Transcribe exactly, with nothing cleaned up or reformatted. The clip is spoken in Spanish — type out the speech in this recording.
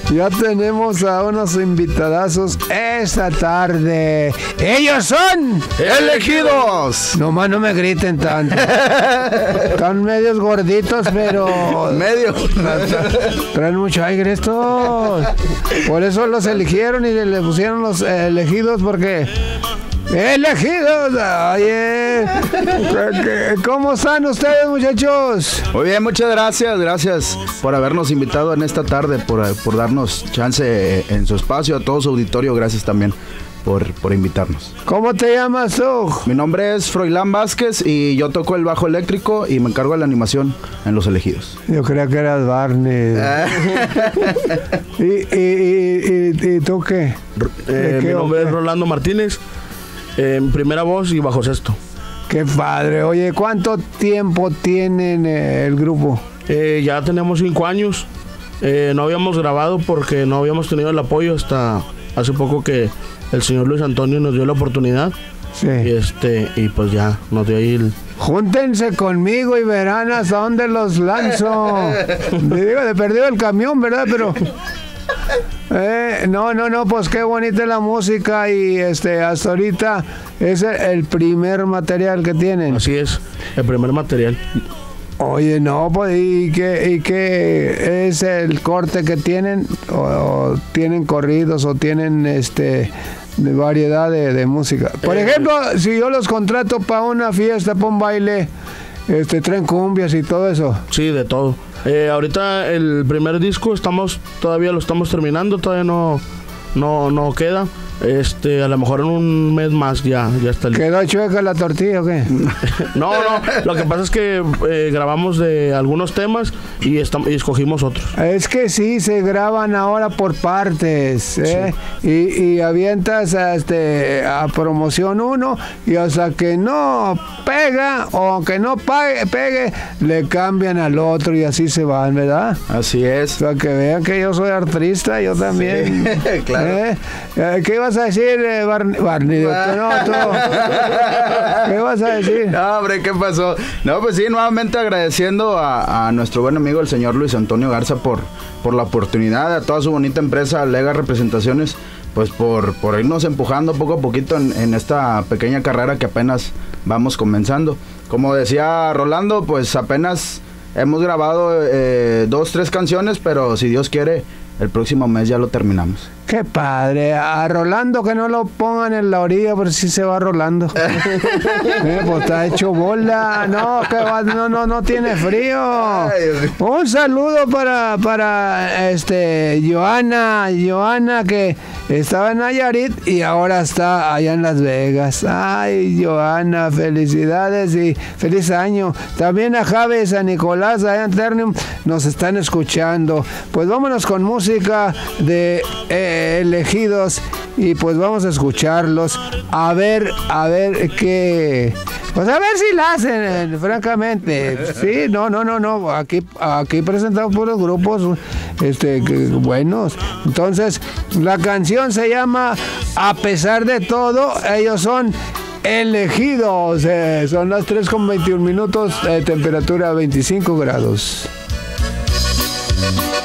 Ya tenemos a unos invitadazos esta tarde. Ellos son elegidos. Nomás no me griten tanto. Están medios gorditos, pero medio. Traen mucho aire estos. Por eso los eligieron y le pusieron los elegidos, porque elegidos. Oye, ¿cómo están ustedes, muchachos? Muy bien, muchas gracias. Gracias por habernos invitado en esta tarde, por, por darnos chance en su espacio. A todo su auditorio, gracias también por, por invitarnos. ¿Cómo te llamas tú? Mi nombre es Froilán Vázquez y yo toco el bajo eléctrico y me encargo de la animación en Los Elegidos. Yo creía que eras Barney. ¿Y, y, y, y, ¿Y tú qué? Eh, qué mi nombre es Rolando Martínez, en primera voz y bajo sexto. Qué padre. Oye, ¿cuánto tiempo tienen eh, el grupo? Eh, ya tenemos cinco años. Eh, no habíamos grabado porque no habíamos tenido el apoyo hasta hace poco que el señor Luis Antonio nos dio la oportunidad. Sí. Y, este, y pues ya nos dio ahí el... Júntense conmigo y verán hasta dónde los lanzo. Te digo, de perdido el camión, ¿verdad? Pero... Eh, no, no, no, pues qué bonita es la música y este hasta ahorita es el primer material que tienen. Así es, el primer material. Oye, no, pues ¿y qué, y qué es el corte que tienen? O, o tienen corridos o tienen este de variedad de, de música. Por eh, ejemplo, si yo los contrato para una fiesta, para un baile, este traen cumbias y todo eso. Sí, de todo. Eh, ahorita el primer disco estamos todavía lo estamos terminando, todavía no no no queda. Este, a lo mejor en un mes más ya, ya está listo. ¿Quedó chueca la tortilla o qué? No, no, lo que pasa es que eh, grabamos de algunos temas y, estamos, y escogimos otros. Es que sí, se graban ahora por partes, ¿eh? Sí. Y, y avientas a, este, a promoción uno y hasta que no pega o que no pague, pegue, le cambian al otro y así se van, ¿verdad? Así es. O sea, que vean que yo soy artista, yo también. Sí, claro. ¿Eh? ¿Qué vas a decir, eh, Barney? Barney no, tú. ¿Qué vas a decir? No, hombre, ¿qué pasó? No, pues sí, nuevamente agradeciendo a, a nuestro buen amigo, el señor Luis Antonio Garza, por, por la oportunidad, a toda su bonita empresa, Lega Representaciones, pues por, por irnos empujando poco a poquito en, en esta pequeña carrera que apenas vamos comenzando. Como decía Rolando, pues apenas hemos grabado eh, dos, tres canciones, pero si Dios quiere, el próximo mes ya lo terminamos. Qué padre. A Rolando que no lo pongan en la orilla, pero sí se va rolando. eh, pues está hecho bola. No, que va, no, no, no tiene frío. Un saludo para, para este Joana, Joana que estaba en Nayarit y ahora está allá en Las Vegas. Ay, Joana, felicidades y feliz año. También a Javi San Nicolás, allá en Ternium, nos están escuchando. Pues vámonos con música de eh, elegidos y pues vamos a escucharlos a ver a ver qué, pues a ver si la hacen, francamente. Sí, no, no, no, no, aquí aquí presentamos puros grupos este buenos. Entonces la canción se llama A Pesar de Todo. Ellos son elegidos. Eh, son las tres con veintiún minutos, eh, temperatura veinticinco grados.